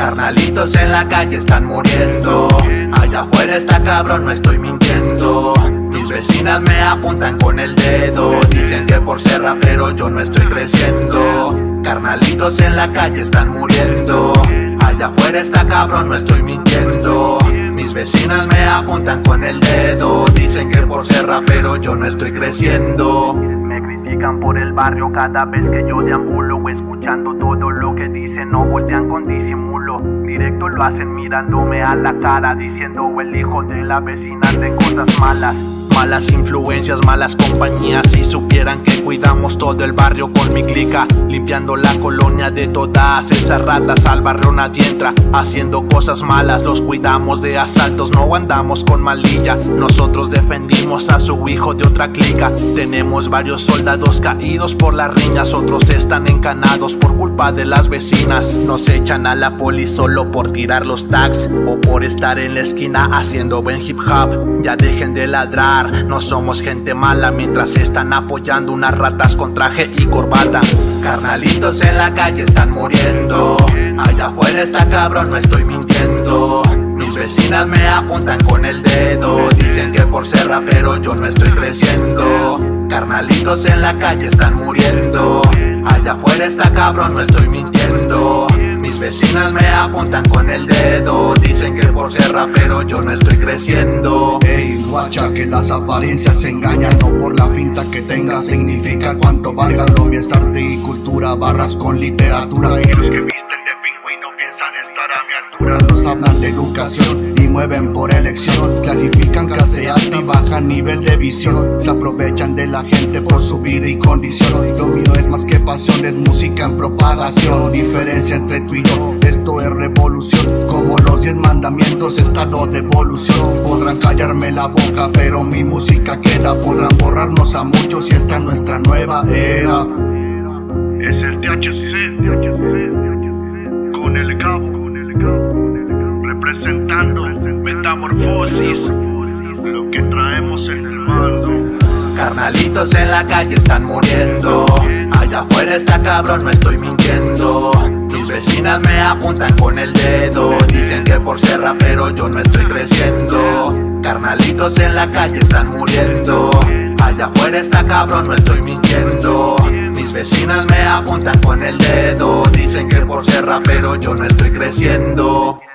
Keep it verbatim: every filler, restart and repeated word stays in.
Carnalitos en la calle están muriendo. Allá afuera está cabrón, no estoy mintiendo. Mis vecinas me apuntan con el dedo. Dicen que por ser rapero yo no estoy creciendo. Carnalitos en la calle están muriendo. Allá afuera está cabrón, no estoy mintiendo. Mis vecinas me apuntan con el dedo. Dicen que por ser rapero yo no estoy creciendo. Me critican por el barrio cada vez que yo deambulo, escuchando todo lo que dicen, no voltean con disimulo. Directo lo hacen mirándome a la cara, diciendo el hijo de la vecina de cosas malas. Malas influencias, malas compañías. Si supieran que cuidamos todo el barrio con mi clica, limpiando la colonia de todas esas ratas. Al barrio nadie entra haciendo cosas malas. Los cuidamos de asaltos, no andamos con malilla. Nosotros defendimos a su hijo de otra clica. Tenemos varios soldados caídos por las riñas. Otros están encanados por culpa de las vecinas. Nos echan a la poli solo por tirar los tags o por estar en la esquina haciendo buen hip hop. Ya dejen de ladrar, no somos gente mala mientras están apoyando unas ratas con traje y corbata. Carnalitos en la calle están muriendo. Allá afuera está cabrón, no estoy mintiendo. Mis vecinas me apuntan con el dedo. Dicen que por ser rapero yo no estoy creciendo. Carnalitos en la calle están muriendo. Allá afuera está cabrón, no estoy mintiendo. Mis vecinas me apuntan con el dedo. Dicen que por ser rapero yo no estoy creciendo. Ey, guacha, que las apariencias engañan. No por la finta que tenga significa cuánto valga. Lo mío es arte y cultura, barras con literatura. Y los que visten de pingüino piensan estar a mi altura. Nos hablan de educación y mueven por elección. Clasifican clase alta y baja nivel de visión. Se aprovechan de la gente por su vida y condición. Lo mío es más que pasión, es música en propagación. Diferencia entre tú y yo, esto es revolución. Como los diez mandamientos, estado de evolución. Podrán callarme la boca, pero mi música queda. Podrán borrarnos a muchos y esta es nuestra nueva era. Es el T H C con el Gabo, representando Metamorfosis, lo que traemos en el mando. Carnalitos en la calle están muriendo. Allá afuera está cabrón, no estoy mintiendo. Mis vecinas me apuntan con el dedo. Dicen que por ser rapero yo no estoy creciendo. Carnalitos en la calle están muriendo. Allá afuera está cabrón, no estoy mintiendo. Mis vecinas me apuntan con el dedo. Dicen que por ser rapero yo no estoy creciendo.